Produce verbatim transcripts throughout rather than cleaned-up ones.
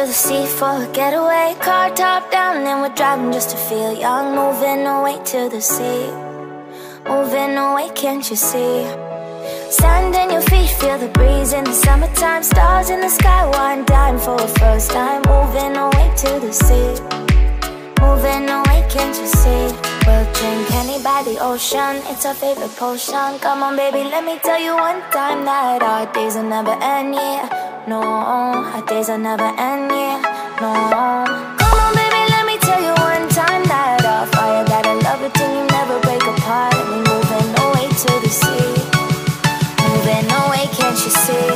the sea for a getaway. Car top down and we're driving just to feel young. Moving away to the sea, moving away, can't you see? Sand in your feet, feel the breeze in the summertime. Stars in the sky, one dime for a first time. Moving away to the sea, moving away, can't you see? We'll drink honey by the ocean, it's our favorite potion. Come on baby, let me tell you one time that our days will never end, yeah. No, our days will never end, yeah. No. Come on baby, let me tell you one time that our fire got a love it till you never break apart. And we moving away to the sea, moving away, can't you see?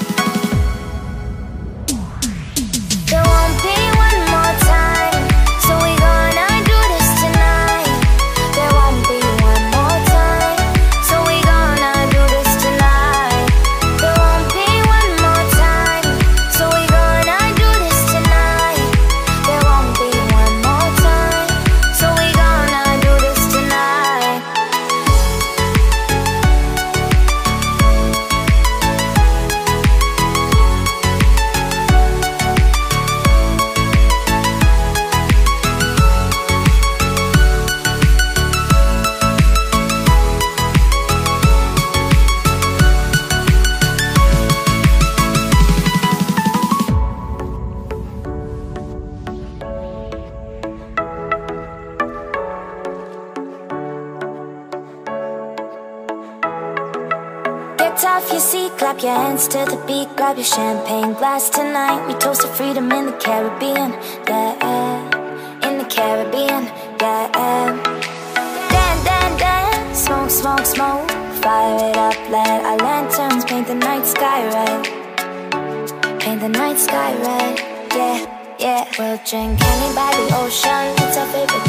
There won't be one more time, so we gonna do this tonight. There won't be one more time, so we gonna do this tonight. There won't be one more time, so we gonna do this tonight. There won't be one more time, so we gonna do this tonight. Get off your seat, clap your hands to the beat. Grab your champagne glass tonight. We toast to freedom in the Caribbean, yeah. In the Caribbean, yeah. Dan, dan, dan, smoke, smoke, smoke. Fire it up, let our lanterns paint the night sky red. Paint the night sky red, yeah, yeah. We'll drink honey by the ocean, it's our favorite